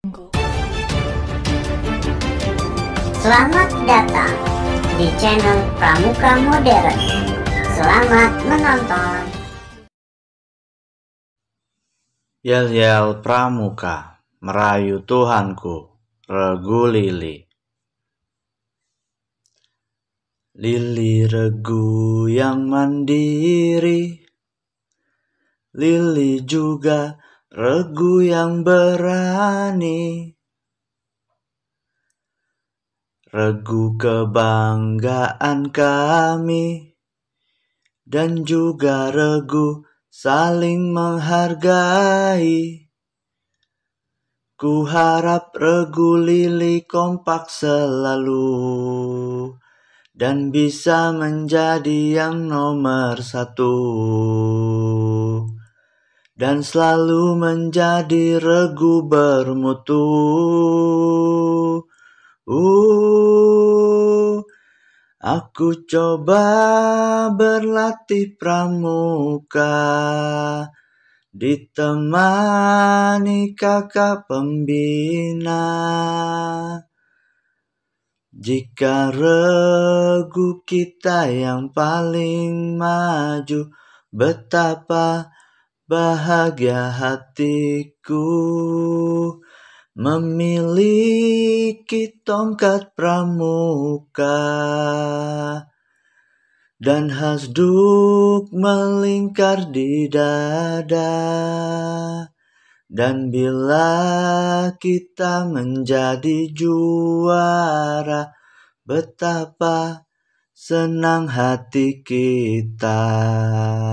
Selamat datang di channel Pramuka Modern. Selamat menonton. Yel-yel Pramuka, merayu Tuhanku, regu Lili. Lili regu yang mandiri, Lili juga regu yang berani. Regu kebanggaan kami, dan juga regu saling menghargai. Ku harap regu Lili kompak selalu, dan bisa menjadi yang nomor satu, dan selalu menjadi regu bermutu. Aku coba berlatih pramuka, ditemani kakak pembina. Jika regu kita yang paling maju, betapa bahagia hatiku memiliki tongkat pramuka dan hasduk melingkar di dada. Dan bila kita menjadi juara, betapa senang hati kita.